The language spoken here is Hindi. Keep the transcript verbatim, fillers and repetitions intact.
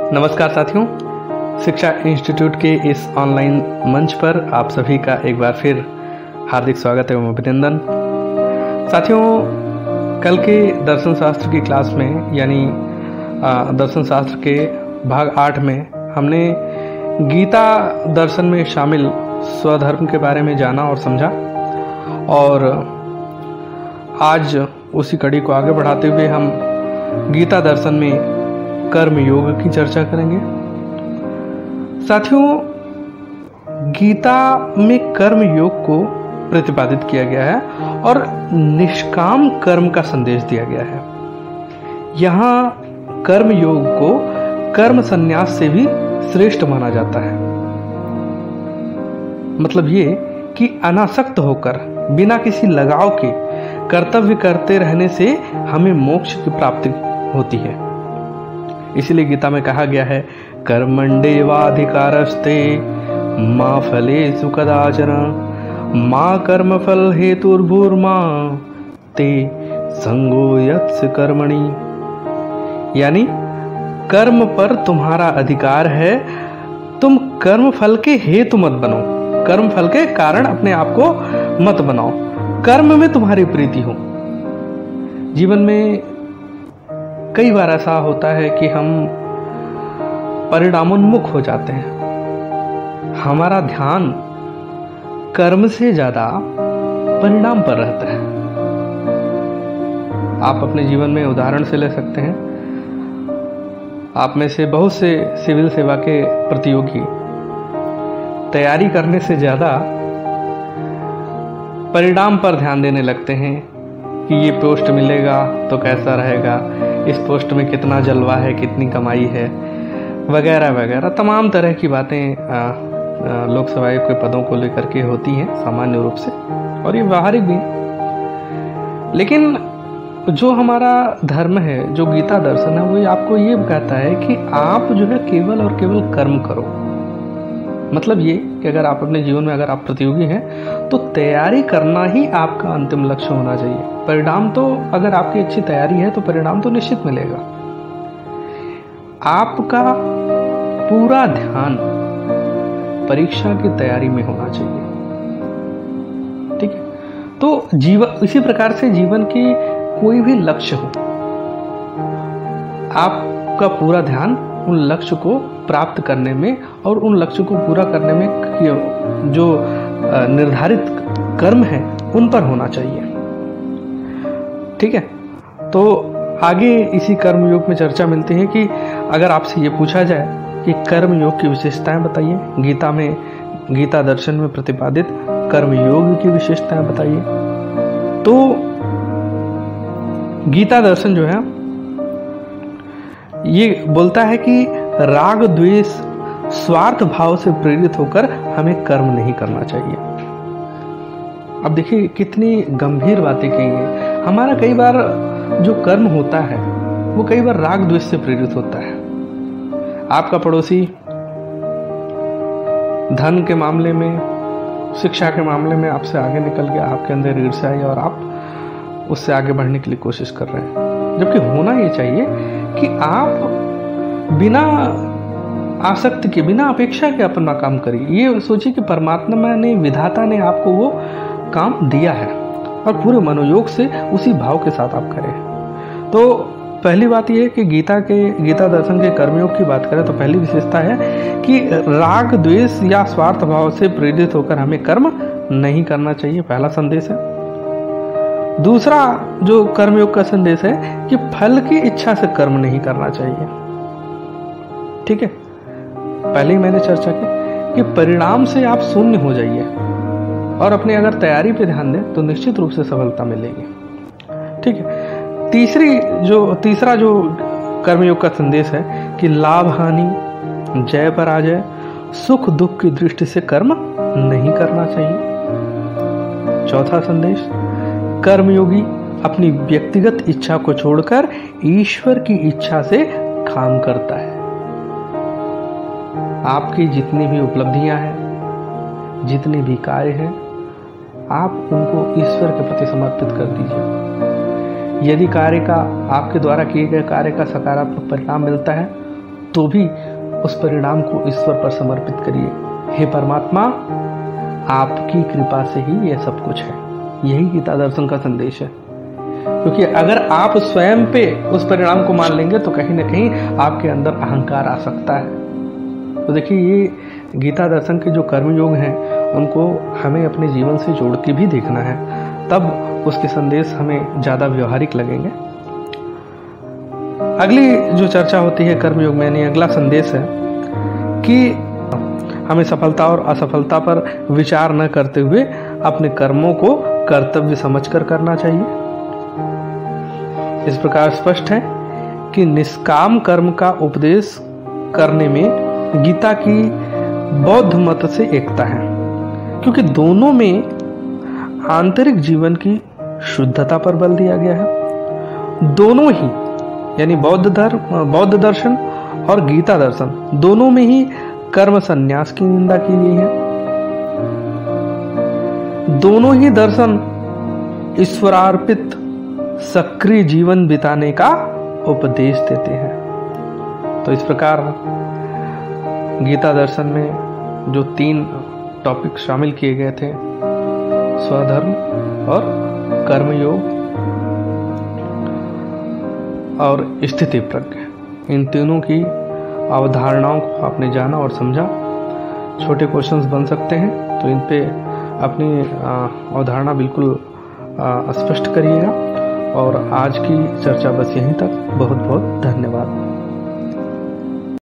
नमस्कार साथियों, शिक्षा इंस्टीट्यूट के इस ऑनलाइन मंच पर आप सभी का एक बार फिर हार्दिक स्वागत एवं अभिनंदन। साथियों, कल के दर्शन शास्त्र की क्लास में यानी दर्शन शास्त्र के भाग आठ में हमने गीता दर्शन में शामिल स्वधर्म के बारे में जाना और समझा, और आज उसी कड़ी को आगे बढ़ाते हुए हम गीता दर्शन में कर्म योग की चर्चा करेंगे। साथियों, गीता में कर्म योग को प्रतिपादित किया गया है और निष्काम कर्म का संदेश दिया गया है। यहाँ कर्म योग को कर्म संन्यास से भी श्रेष्ठ माना जाता है। मतलब ये कि अनासक्त होकर बिना किसी लगाव के कर्तव्य करते रहने से हमें मोक्ष की प्राप्ति होती है। इसलिए गीता में कहा गया है, कर्मण्येवाधिकारस्ते मा फलेषु कदाचन मा कर्म फल हेतुर्भूर्मा ते संगो यत्स कर्मणि। यानी कर्म पर तुम्हारा अधिकार है, तुम कर्म फल के हेतु मत बनो, कर्म फल के कारण अपने आप को मत बनाओ, कर्म में तुम्हारी प्रीति हो। जीवन में कई बार ऐसा होता है कि हम परिणामोन्मुख हो जाते हैं। हमारा ध्यान कर्म से ज्यादा परिणाम पर रहता है। आप अपने जीवन में उदाहरण से ले सकते हैं। आप में से बहुत से सिविल सेवा के प्रतियोगी तैयारी करने से ज्यादा परिणाम पर ध्यान देने लगते हैं कि ये पोस्ट मिलेगा तो कैसा रहेगा, इस पोस्ट में कितना जलवा है, कितनी कमाई है, वगैरह वगैरह तमाम तरह की बातें लोकसभा के पदों को लेकर के होती हैं सामान्य रूप से, और ये व्यावहारिक भी। लेकिन जो हमारा धर्म है, जो गीता दर्शन है, वो आपको ये कहता है कि आप जो है केवल और केवल कर्म करो। मतलब ये कि अगर आप अपने जीवन में अगर आप प्रतियोगी हैं तो तैयारी करना ही आपका अंतिम लक्ष्य होना चाहिए। परिणाम तो अगर आपकी अच्छी तैयारी है तो परिणाम तो निश्चित मिलेगा। आपका पूरा ध्यान परीक्षा की तैयारी में होना चाहिए। ठीक है, तो जीवन इसी प्रकार से जीवन की कोई भी लक्ष्य हो, आपका पूरा ध्यान उन लक्ष्य को प्राप्त करने में और उन लक्ष्य को पूरा करने में जो निर्धारित कर्म है उन पर होना चाहिए। ठीक है, तो आगे इसी कर्म योग में चर्चा मिलती है कि अगर आपसे ये पूछा जाए कि कर्म योग की विशेषताएं बताइए, गीता में गीता दर्शन में प्रतिपादित कर्म योग की विशेषताएं बताइए, तो गीता दर्शन जो है ये बोलता है कि राग द्वेष स्वार्थ भाव से प्रेरित होकर हमें कर्म नहीं करना चाहिए। अब देखिए कितनी गंभीर बातें कही है। हमारा कई बार जो कर्म होता है वो कई बार राग द्वेष से प्रेरित होता है। आपका पड़ोसी धन के मामले में, शिक्षा के मामले में आपसे आगे निकल गया, आपके अंदर ईर्ष्या है और आप उससे आगे बढ़ने के लिए कोशिश कर रहे हैं। जबकि होना ये चाहिए कि आप बिना आसक्ति के, बिना अपेक्षा के अपना काम करिए। ये सोचिए कि परमात्मा ने, विधाता ने आपको वो काम दिया है और पूरे मनोयोग से उसी भाव के साथ आप करें। तो पहली बात यह है कि गीता के गीता दर्शन के कर्मयोग की बात करें तो पहली विशेषता है कि राग द्वेष या स्वार्थ भाव से प्रेरित होकर हमें कर्म नहीं करना चाहिए, पहला संदेश है। दूसरा जो कर्मयोग का संदेश है कि फल की इच्छा से कर्म नहीं करना चाहिए। ठीक है, पहले ही मैंने चर्चा की कि परिणाम से आप शून्य हो जाइए और अपने अगर तैयारी पे ध्यान दें तो निश्चित रूप से सफलता मिलेगी। ठीक है, तीसरी जो तीसरा जो कर्मयोग का संदेश है कि लाभ हानि, जय पराजय, सुख दुख की दृष्टि से कर्म नहीं करना चाहिए। चौथा संदेश, कर्मयोगी अपनी व्यक्तिगत इच्छा को छोड़कर ईश्वर की इच्छा से काम करता है। आपकी जितनी भी उपलब्धियां हैं, जितने भी कार्य हैं, आप उनको ईश्वर के प्रति समर्पित कर दीजिए। यदि कार्य का आपके द्वारा किए गए कार्य का सकारात्मक परिणाम मिलता है तो भी उस परिणाम को ईश्वर पर समर्पित करिए। हे परमात्मा, आपकी कृपा से ही यह सब कुछ है। यही गीता दर्शन का संदेश है। क्योंकि अगर आप स्वयं पे उस परिणाम को मान लेंगे तो कहीं ना कहीं आपके अंदर अहंकार आ सकता है। तो देखिए, ये गीता दर्शन के जो कर्मयोग हैं उनको हमें अपने जीवन से जोड़ के भी देखना है, तब उसके संदेश हमें ज़्यादा व्यवहारिक लगेंगे। अगली जो चर्चा होती है कर्मयोग में, यानी अगला संदेश है कि हमें सफलता और असफलता पर विचार न करते हुए अपने कर्मों को कर्तव्य समझकर करना चाहिए। इस प्रकार स्पष्ट है कि निष्काम कर्म का उपदेश करने में गीता की बौद्ध मत से एकता है, क्योंकि दोनों में आंतरिक जीवन की शुद्धता पर बल दिया गया है। दोनों ही, यानी बौद्ध धर्म, बौद्ध दर्शन और गीता दर्शन, दोनों में ही कर्म संन्यास की निंदा की गई है। दोनों ही दर्शन ईश्वरार्पित सक्रिय जीवन बिताने का उपदेश देते हैं। तो इस प्रकार गीता दर्शन में जो तीन टॉपिक शामिल किए गए थे, स्वधर्म और कर्मयोग और स्थिति प्रज्ञा, इन तीनों की अवधारणाओं को आपने जाना और समझा। छोटे क्वेश्चंस बन सकते हैं, तो इन पे अपनी अवधारणा बिल्कुल स्पष्ट करिएगा। और आज की चर्चा बस यहीं तक। बहुत बहुत धन्यवाद।